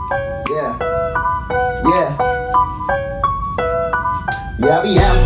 Yeah. Yeah. Yeah, we out.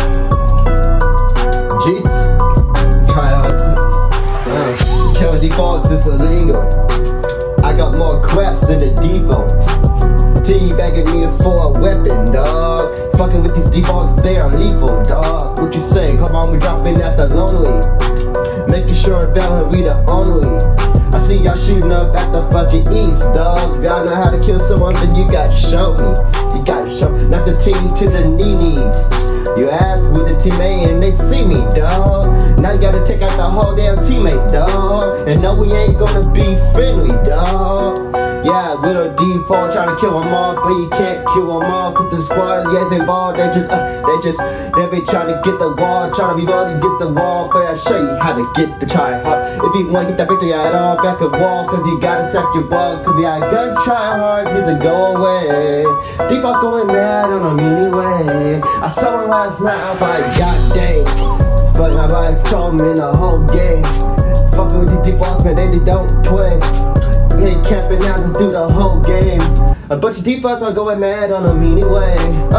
Jesus. Tryhards. Killing defaults is illegal. I got more quests than the defaults. Teabagging me for a weapon, dog. Fucking with these defaults, they are lethal, dog. What you say? Come on, we dropping at the lonely. Making sure Valorant we the only. I see y'all shooting up at the fucking east, dog. Y'all know how to kill someone, but you gotta show me. You gotta show me. Not the team to the knees. You ask with the teammate and they see me, dog. Now you gotta take out the whole damn teammate, dog. And no, we ain't gonna be friendly, dog. Yeah, with a default trying to kill them all, but you can't kill them all. Cause the squad, yes, they ball, they be trying to get the wall, trying to be able to get the wall. But I'll show you how to get the tryhard. If you want to get that victory at all, back the wall, cause you gotta sack your wall. Cause I got tryhards, needs to go away. Default's going mad on them anyway. I saw him last night, I was like, god dang. But my wife told me the whole game. Fucking with these defaults, man, they don't play. They camping out and through the whole game. A bunch of defaults are going mad on them anyway.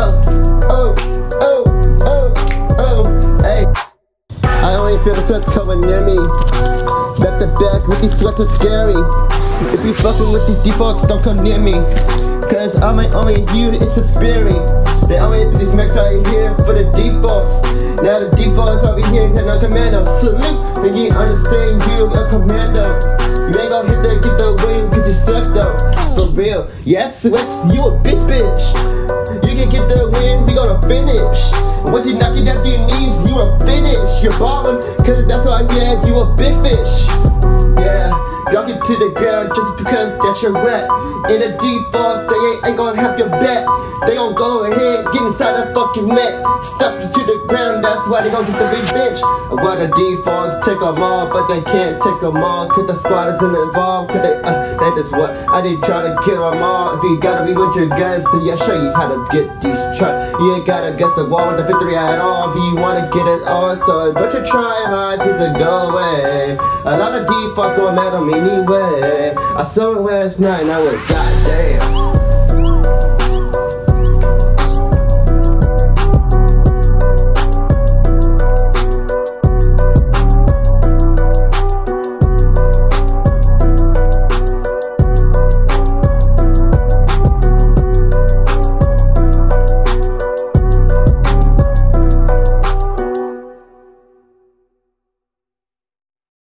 Hey. I only feel the sweats coming near me. Back to back with these sweats are scary. If you fucking with these defaults, don't come near me. Cause only you, it's a spirit. They only put these mechs out here for the defaults. Now the defaults over here and on commando. Salute, and you understand you a commando. You ain't gon' hit that, get the win, cause you suck though. For real, yes, Sweats, you a big bitch. You can get the win, we gonna finish. Once you knock you down to your knees, you a finish. You're bombing, cause that's why you a big fish. Yeah, y'all get to the ground just because that you're wet. In the defaults, they ain't gonna have your bet. They gon' go ahead, get inside that fucking mech. Step you to the ground, that's why they gon' get the big bitch. Well, the defaults take them all, but they can't take them all. Cause the squad isn't involved, cause they just what? I did try to kill them all. If you gotta be with your guys, then yeah, show you how to get these tries. You ain't gotta guess the wall with the victory at all. If you wanna get it on, so a bunch of tryhards need to go away. A lot of defaults going mad on me anyway. I saw it last night and I was goddamn.